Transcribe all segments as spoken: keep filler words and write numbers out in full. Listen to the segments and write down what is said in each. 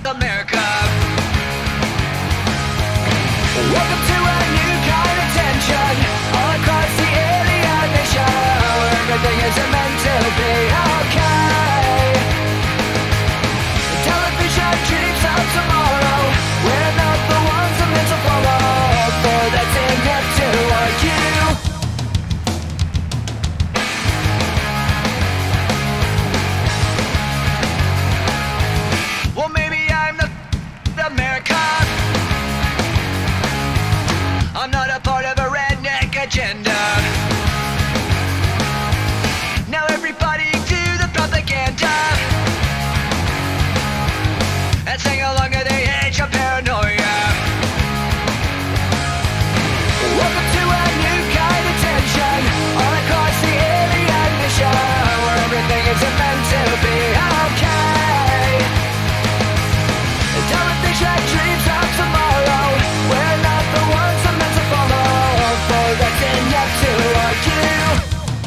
America. Welcome to a new kind of tension all across the alien nation, where everything isn't meant to be okay. Television dreams of tomorrow, we're not the ones I'm meant to follow, for that's in yet to argue. Well, maybe I'm the, the America. I'm not a part of a redneck agenda. Now everybody do the propaganda and sing along to the age of paranoia. Welcome to a new kind of tension all across the alien mission, where everything isn't meant to be okay. Television dreams of tomorrow, we're not the ones I'm meant to follow, for that's in yet to argue.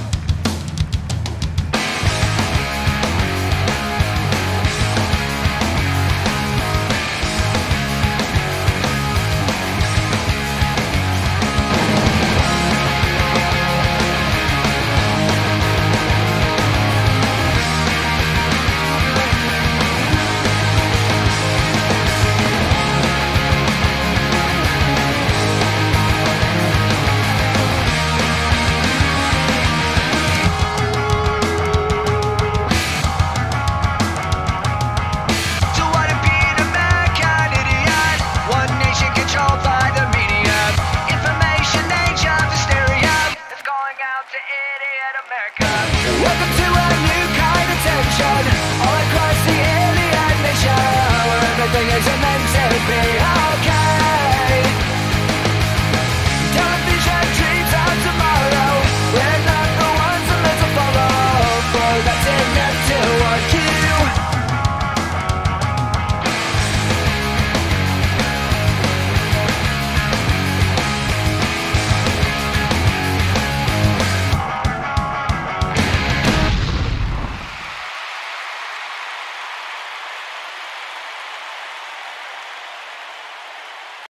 Welcome to a new kind of tension all across the alien nation, where everything is a